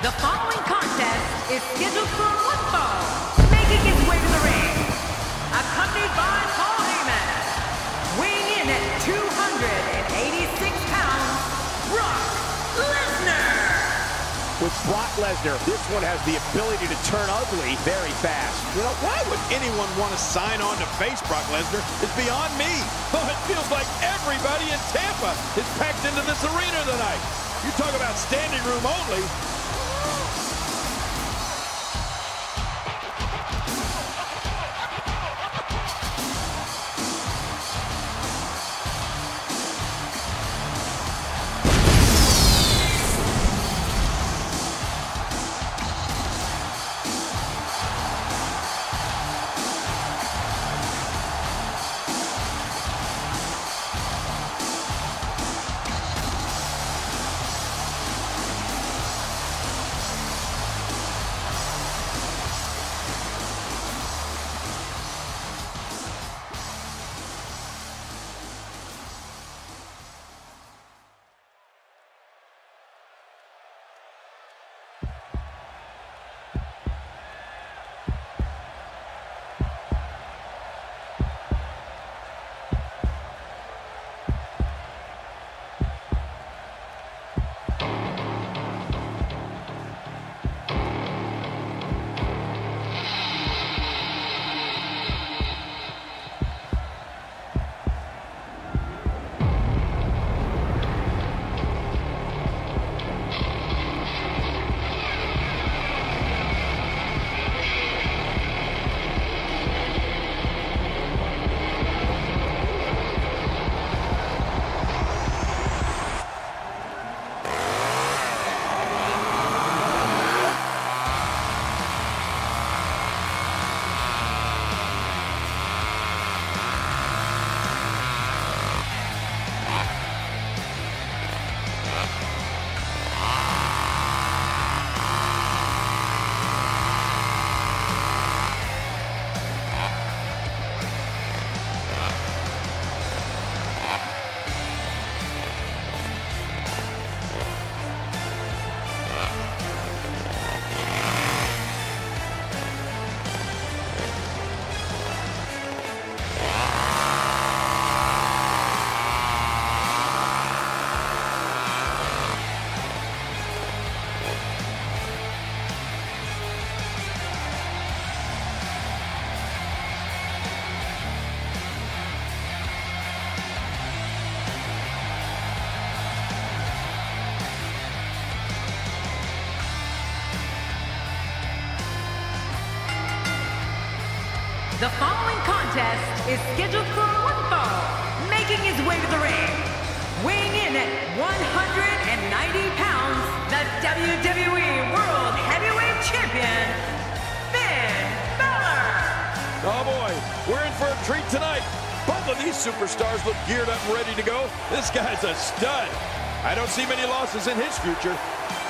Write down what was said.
The following contest is scheduled for one fall, making his way to the ring. Accompanied by Paul Heyman, weighing in at 286 pounds, Brock Lesnar. With Brock Lesnar, this one has the ability to turn ugly very fast. You know, why would anyone want to sign on to face Brock Lesnar? It's beyond me. Oh, it feels like everybody in Tampa is packed into this arena tonight. You talk about standing room only. The following contest is scheduled for one fall, making his way to the ring. Weighing in at 190 pounds, the WWE World Heavyweight Champion, Balor. Oh boy, we're in for a treat tonight. Both of these superstars look geared up and ready to go. This guy's a stud. I don't see many losses in his future.